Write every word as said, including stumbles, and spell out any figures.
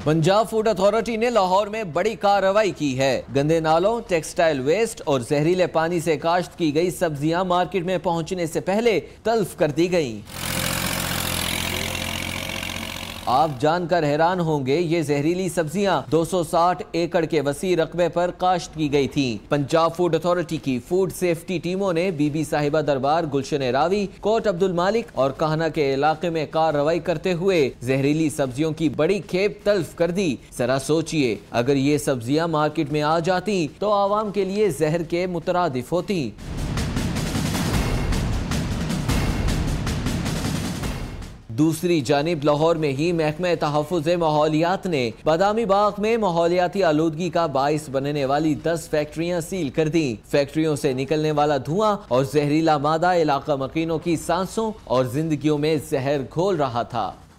Punjab food authority نے لاہور میں بڑی کارروائی کی ہے۔ گندے نالوں، ٹیکسٹائل ویسٹ اور زہریلے پانی سے کاشت کی گئی سبزیاں مارکیٹ میں پہنچنے سے پہلے تلف کر دی گئیں۔ آپ جان کر حیران ہوں گے، یہ زہریلی سبزیاں دو سو ساٹھ ایکڑ کے وسیع رقبے پر کاشت کی گئی تھیں۔ پنجاب فوڈ اتھارٹی کی فوڈ سیفٹی ٹیموں نے بی بی صاحبہ دربار، گلشن راوی، کوٹ عبد المالک اور کہنا کے علاقے میں کارروائی کرتے ہوئے زہریلی سبزیوں کی بڑی کھیپ تلف کر دی۔ ذرا سوچئے، اگر یہ سبزیاں مارکیٹ میں آ جاتی تو عوام کے لیے زہر کے مترادف ہوتی۔ دوسری جانب لاہور میں ہی محکمہ تحفظ ماحولیات نے بادامی باغ میں ماحولیاتی آلودگی کا باعث بننے والی دس فیکٹریاں سیل کر دیں۔ فیکٹریوں سے نکلنے والا دھواں اور زہریلا مادہ علاقہ مکینوں کی سانسوں اور زندگیوں میں زہر گھول رہا تھا۔